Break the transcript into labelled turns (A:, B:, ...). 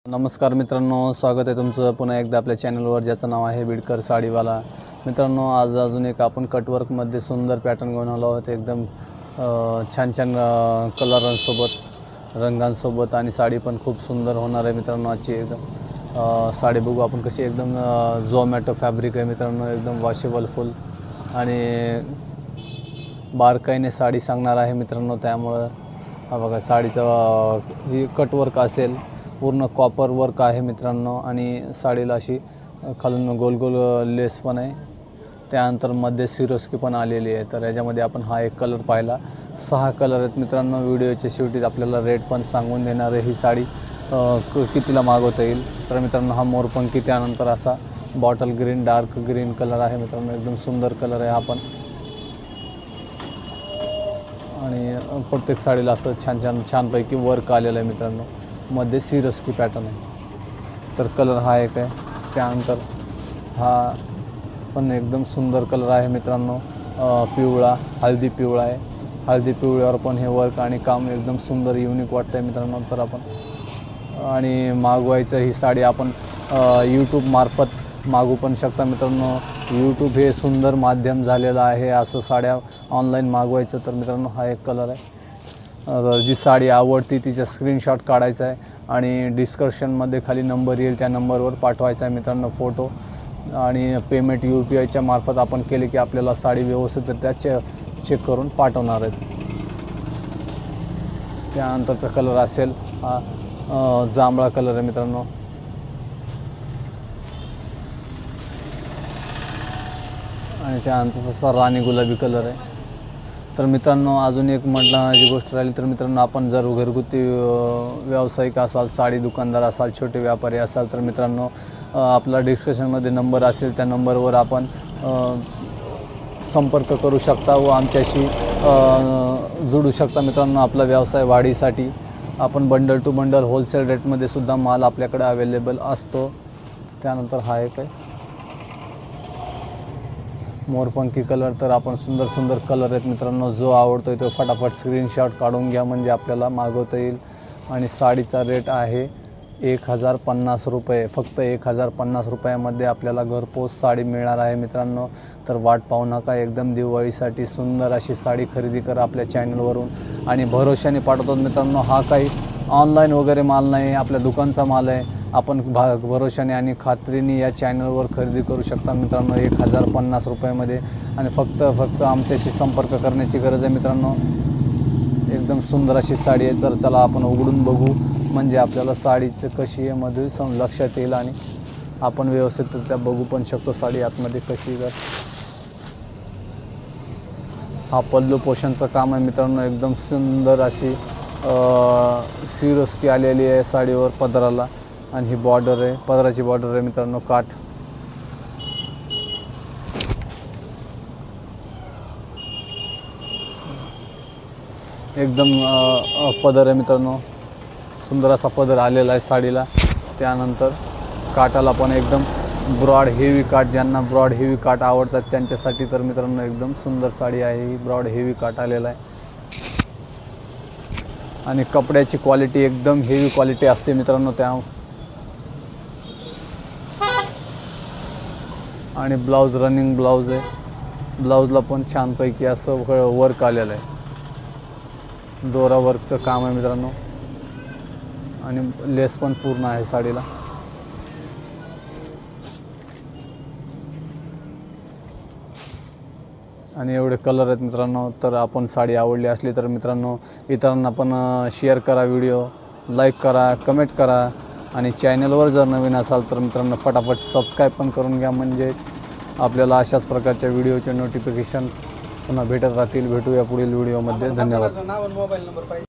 A: नमस्कार मित्रांनो, स्वागत आहे तुमचं पुन्हा एकदा आपल्या चॅनलवर, ज्याचं नाव आहे बिडकर साडीवाला. मित्रांनो, आज अजून एक आपण कटवर्कमध्ये सुंदर पॅटर्न घेऊन आलो आहोत. एकदम छान छान कलरांसोबत, रंगांसोबत, आणि साडी पण खूप सुंदर होणार आहे मित्रांनो. आजची एकदम साडी बघू आपण कशी. एकदम झोमॅटो फॅब्रिक आहे मित्रांनो, एकदम वॉशेबल फुल आणि बारकाईने साडी सांगणार आहे मित्रांनो. त्यामुळं हा बघा, साडीचं ही कटवर्क असेल, पूर्ण कॉपर वर्क आहे मित्रांनो. आणि साडीला अशी खालून गोल गोल लेस पण आहे. त्यानंतर मध्ये सिरोस्की पण आलेली आहे. तर याच्यामध्ये आपण हा एक कलर पाहिला. 6 कलर आहेत मित्रांनो. व्हिडिओच्या शेवटी आपल्याला रेट पण सांगून देणार आहे. ही साडी कितीला मागवता येईल. तर मित्रांनो, हा मोरपंखी, त्यानंतर असा bottle green, dark green colour आहे मित्रांनो. एकदम सुंदर कलर आहे हा पण. आणि प्रत्येक साडीला असं छानपैकी वर्क आलेलं आहे मित्रांनो. मध्ये सिरोस्की पॅटर्न आहे. तर कलर हा एक आहे. त्यानंतर हा पण एकदम सुंदर कलर आहे मित्रांनो. पिवळा, हळदी पिवळा आहे. हळदी पिवळ्यावर पण हे वर्क आणि काम एकदम सुंदर, युनिक वाटतं आहे मित्रांनो. तर आपण आणि मागवायचं ही साडी आपण यूट्यूबमार्फत मागवू पण शकता मित्रांनो. यूट्यूब हे सुंदर माध्यम झालेलं आहे असं साड्या ऑनलाईन मागवायचं. तर मित्रांनो, हा एक कलर आहे. जी साडी आवडती तिचा स्क्रीनशॉट काढायचा आहे आणि डिस्क्रिप्शनमध्ये खाली नंबर येईल, त्या नंबरवर पाठवायचा आहे मित्रांनो फोटो. आणि पेमेंट UPIच्या मार्फत आपण केले की आपल्याला साडी व्यवस्थित चेक करून पाठवणार आहेत. त्यानंतरचा कलर असेल हा जांभळा कलर आहे मित्रांनो. आणि त्यानंतर तसा राणी गुलाबी कलर आहे. तर मित्रांनो, अजून एक म्हटण्याची गोष्ट राहिली तर मित्रांनो, आपण जर घरगुती व्यावसायिक असाल, साडी दुकानदार असाल, छोटे व्यापारी असाल, तर मित्रांनो आपला डिस्क्रिप्शनमध्ये नंबर असेल, त्या नंबरवर आपण संपर्क करू शकता व आमच्याशी जोडू शकता मित्रांनो. आपला व्यवसाय वाढीसाठी आपण बंडल टू बंडल होलसेल रेटमध्ये सुद्धा माल आपल्याकडे अवेलेबल असतो. त्यानंतर हा एक आहे मोरपंखी कलर. तर आपण सुंदर कलर आहेत मित्रांनो. जो आवडतो आहे तो फटाफट स्क्रीनशॉट काढून घ्या, म्हणजे आपल्याला मागवता येईल. आणि साडीचा रेट आहे 1050 रुपये. फक्त 1050 रुपयामध्ये आपल्याला घरपोच साडी मिळणार आहे मित्रांनो. तर वाट पाहू नका. एकदम दिवाळीसाठी सुंदर अशी साडी खरेदी करा आपल्या चॅनलवरून. आणि भरोशाने पाठवतो मित्रांनो. हा काही ऑनलाईन वगैरे माल नाही, आपल्या दुकानचा माल आहे. आपण भरोशाने आणि खात्रीने या चॅनलवर खरेदी करू शकता मित्रांनो 1050 रुपयामध्ये. आणि फक्त आमच्याशी संपर्क करण्याची गरज आहे मित्रांनो. एकदम सुंदर अशी साडी आहे. तर चला आपण उघडून बघू, म्हणजे आपल्याला साडीचं कशी आहे मध्ये लक्षात येईल आणि आपण व्यवस्थितरित्या बघू पण शकतो साडी आतमध्ये कशी. तर हा पल्लू पोषणचं काम आहे मित्रांनो. एकदम सुंदर अशी सिरोस्की आलेली आहे साडीवर पदराला. आणि ही बॉर्डर आहे, पदराची बॉर्डर आहे मित्रांनो. काठ एकदम पदर आहे मित्रांनो. सुंदर असा पदर आलेला आहे साडीला. त्यानंतर काठाला पण एकदम ब्रॉड हेवी काठ, ज्यांना ब्रॉड हेवी काठ आवडतात त्यांच्यासाठी तर मित्रांनो एकदम सुंदर साडी आहे ही. ब्रॉड हेवी काठ आलेला आहे. आणि कपड्याची क्वालिटी एकदम हेवी क्वालिटी असते मित्रांनो. आणि ब्लाऊज रनिंग ब्लाऊज आहे. ब्लाऊजला पण छानपैकी असं वर्क आलेलं आहे. दोरा वर्कचं काम आहे मित्रांनो. आणि लेस पण पूर्ण आहे साडीला. आणि एवढे कलर आहेत मित्रांनो. तर आपण साडी आवडली असली तर मित्रांनो इतरांना पण शेअर करा, व्हिडिओ लाईक करा, कमेंट करा. आणि चॅनलवर जर नवीन असाल तर मित्रांनो फटाफट सबस्क्राईब पण करून घ्या, म्हणजे आपल्याला अशाच प्रकारच्या व्हिडिओचे नोटिफिकेशन पुन्हा भेटत राहतील. भेटूया पुढील व्हिडिओमध्ये. धन्यवाद.
B: नाव आणि मोबाईल नंबर पाहिजे.